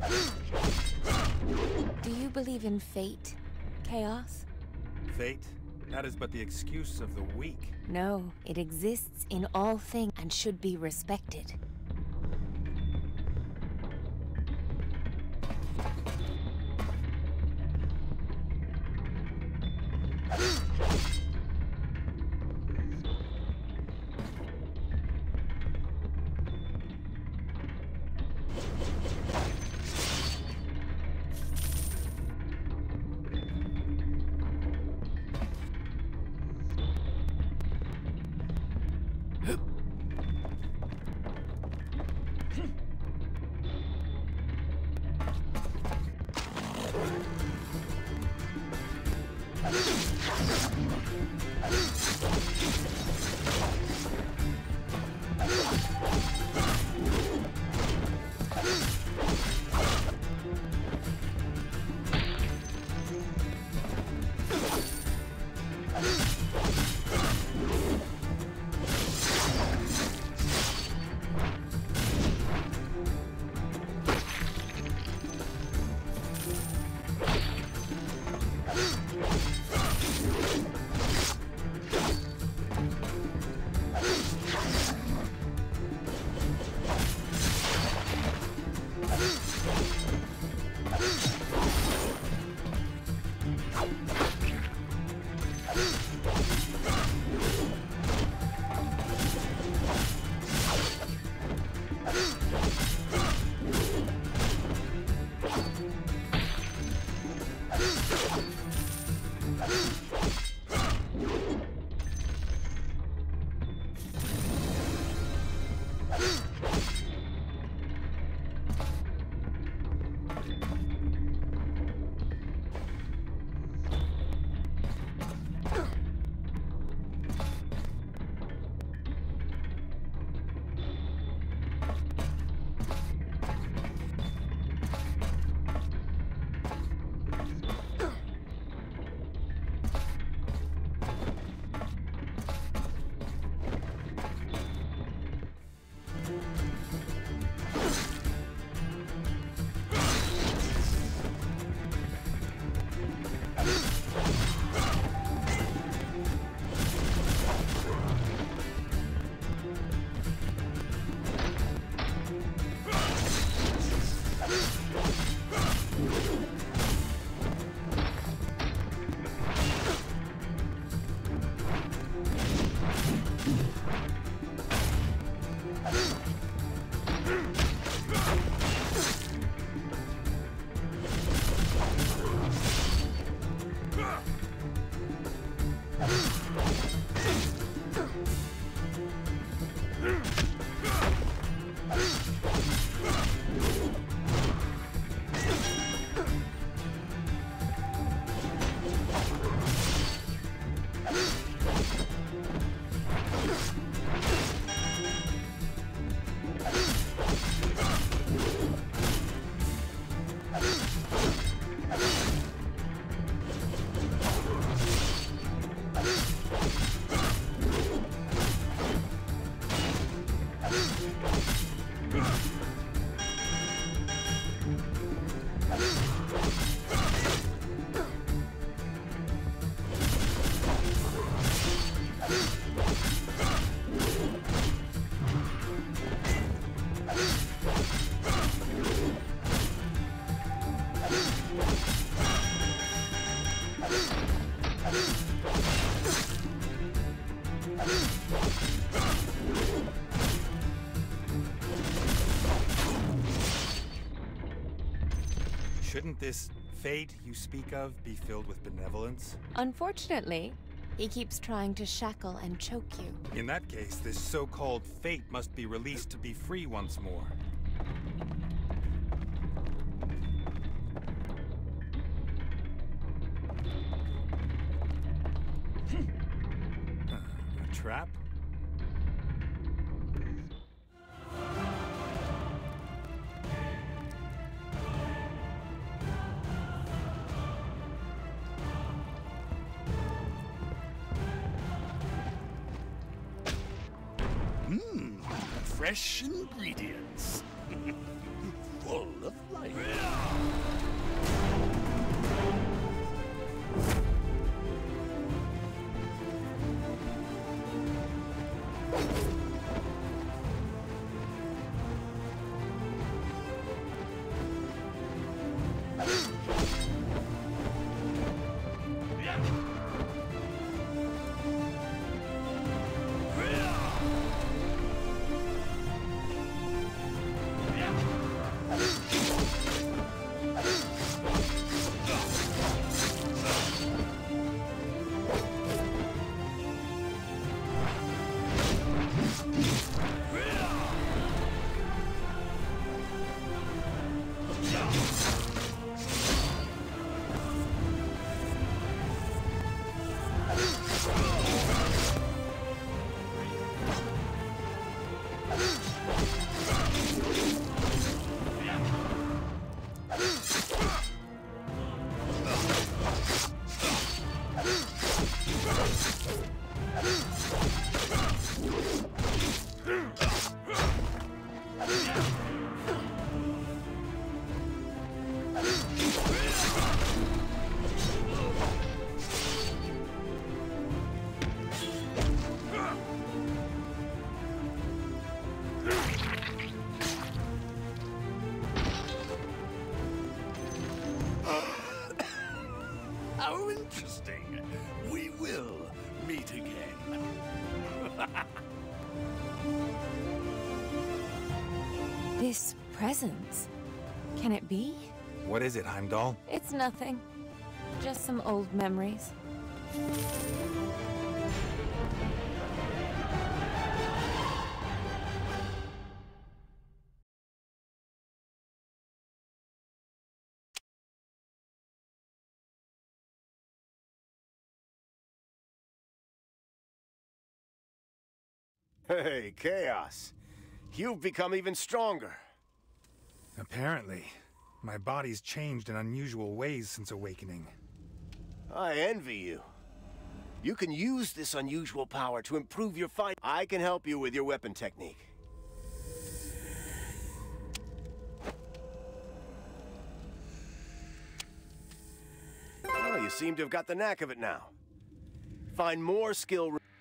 Do you believe in fate, Chaos? Fate? That is but the excuse of the weak. No, it exists in all things and should be respected. Shouldn't this fate you speak of be filled with benevolence? Unfortunately, he keeps trying to shackle and choke you. In that case, this so-called fate must be released to be free once more. A trap? Fresh ingredients. Full of life. How interesting. We will meet again. This presence. Can it be? What is it, Heimdall? It's nothing. Just some old memories. Hey, Chaos. You've become even stronger. Apparently. My body's changed in unusual ways since awakening. I envy you. You can use this unusual power to improve your fight. I can help you with your weapon technique. Oh, you seem to have got the knack of it now. Find more skill...